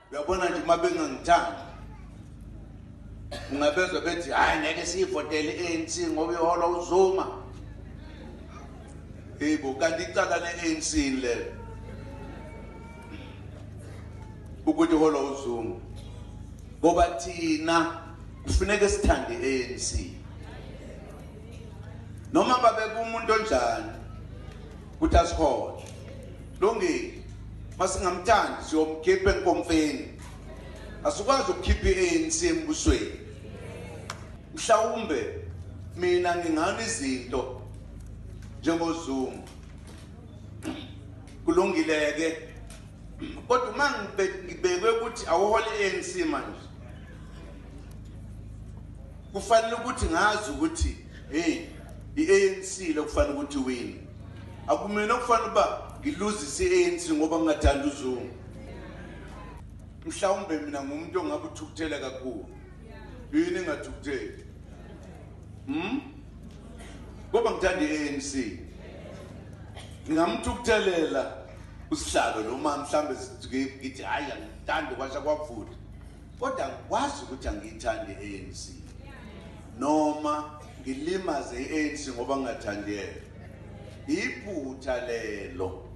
uyabona nje mabengangithandi ungabezwe bethi hayi ngeke siyivotele ANC ngoba ihola uZuma yebo kanti icala le-ANC lelo ukuthi ihola uZuma ngoba thina kufuneka sithande i-ANC noma babe kumuntu onjani ukuthi asihole lungile masingamthandi siyomkhipha enkomfeni asukwazi ukukhipha i-ANC embusweni mhlawumbe mina ngingani izinto njengoZuma kulungileke kodwa uma ngibekwe ukuthi awuhole i-ANC manje kufanele ukuthi ngazi ukuthi hey i-ANC lokufanele ukuthi win akumina kufanele uba ngiluzise i-ANC ngoba ngingathanda uZuma mhlawumbe mina ngumuntu ongabe uthukuthela kakhulu yini ngathukutheli ngoba ngithanda i-ANC ngingamthukuthelela usihlalo noma mhlambe ngithi hayi angithandi kwasha kwafuthi kodwa ngikwazi ukuthi angiyithandi i-ANC noma ngilimaze i-ANC ngoba ngingathandi yena iphutha lelo